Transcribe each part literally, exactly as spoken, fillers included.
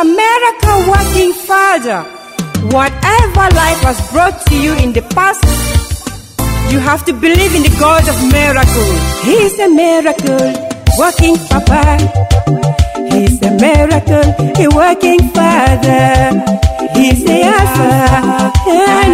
a miracle working Father. Whatever life has brought to you in the past, you have to believe in the God of miracles. He's a miracle working Papa. He's a miracle working Father. He's the Alpha and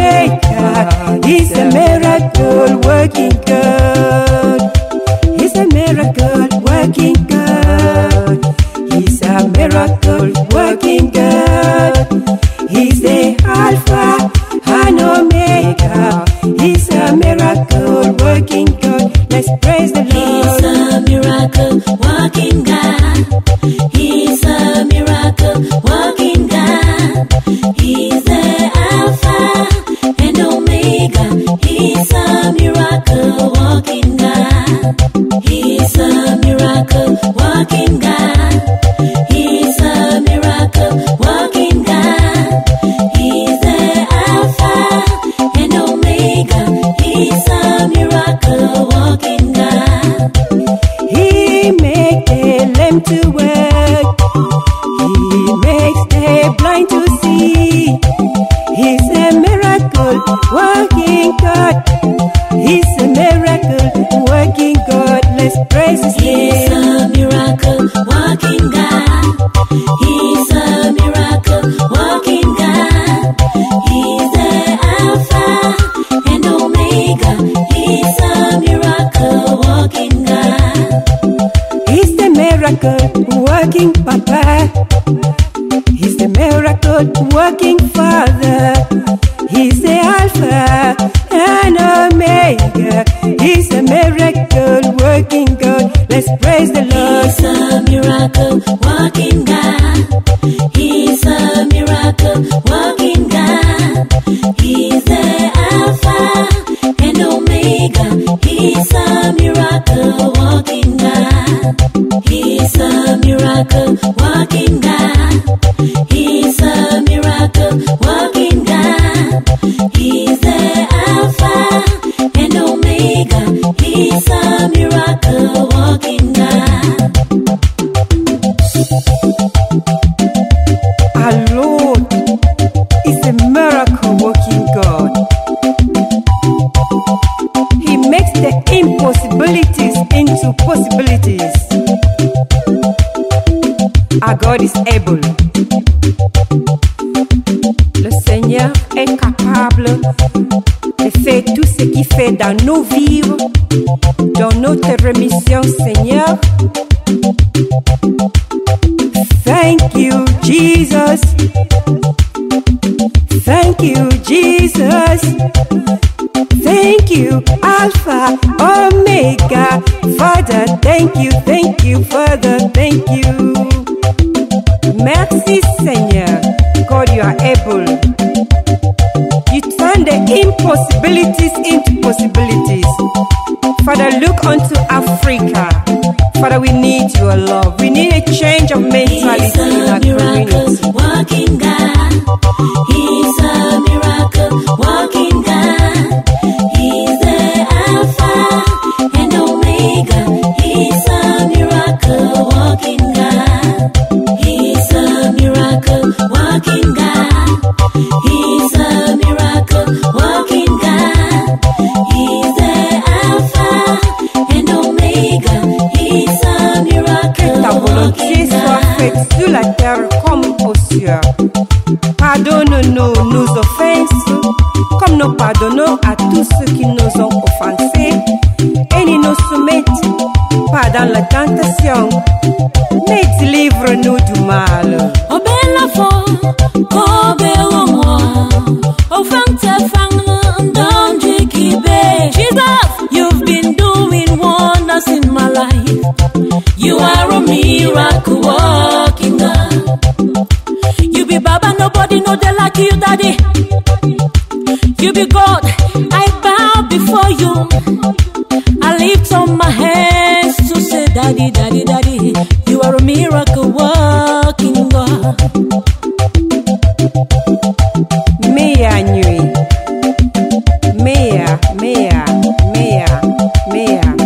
Omega. He's a miracle working God. He's a miracle working God. He's a miracle working God. He's the Alpha and Omega. He's a miracle working God. Let's praise the Lord. He's a miracle working God. He's a miracle working God. He's the Alpha and Omega. He's a miracle working God. He's a miracle working God. He's a miracle working God. He's the Alpha and Omega. He's a miracle working God. He makes the lame to walk. He makes the blind to see. He's a miracle working God. He's a miracle working God. Let's praise His name. He's a miracle working God. He's a miracle working God. He's the Alpha and Omega. He's a miracle working God. He's the miracle working Papa. He's the miracle working Father. He's the Alpha and Omega. He's a miracle working God. Let's praise the Lord. He's a miracle working God. He's a miracle working God. He's the Alpha and Omega. He's a miracle working God. He's a miracle working God. He's a miracle working God. He's the Alpha and Omega. He's a miracle working God. Our Lord is a miracle working God. He makes the impossibilities into possibilities. Our God is able. Le Seigneur est capable de faire tout ce qu'il fait dans nos vies, dans notre remission, Seigneur. Thank you, Jesus. Thank you, Jesus. Thank you, Alpha, Omega. Father, thank you, thank you, Father, thank you. Merci, Seigneur. God, you are able. You turn the impossibilities into possibilities. Father, look unto Africa. Father, we need your love. We need a change of mentality in our community. Working God. He's a miracle working God. He's the Alpha and Omega. He's a miracle working God. He's a miracle working God. He's a miracle working God. He's the Alpha and Omega. He's a miracle Ta volonté soit faite sur la terre comme aux cieux. Pardonne-nous nos offenses, comme nous pardonnons à tous ceux qui nous ont offensés, et ne nous soumette pas dans la tentation, mais délivre-nous du mal. Oh bella fo, oh bella moi, oh fante fang, don't you keep it. Jesus, you've been doing wonders in my life. You are a miracle working God. You be Baba, nobody know they like you, Daddy. You be God, I bow before you. I lift up my hands to say, Daddy, Daddy, Daddy, you are a miracle working God. Mea nuit, mea, mea, mea, mea,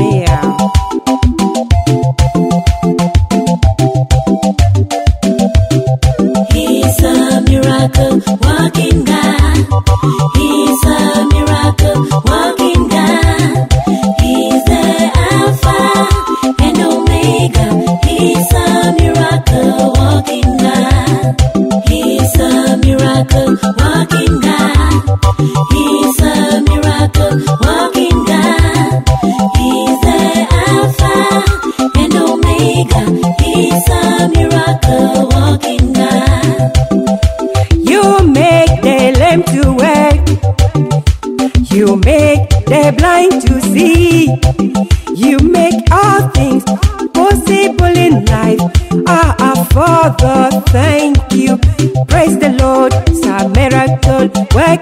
mea.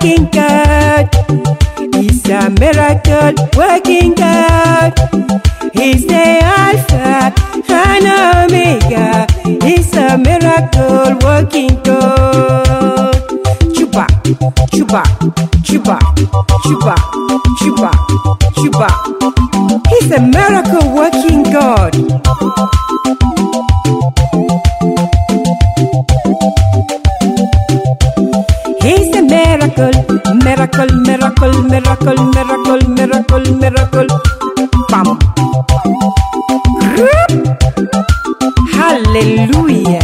working God. He's a miracle working God. He's the Alpha and Omega. He's a miracle working God. Chuba, chuba, chuba, chuba, chuba, chuba. He's a miracle working God. He's a miracle, miracle, miracle, miracle, miracle, miracle, miracle. Bam. Hallelujah.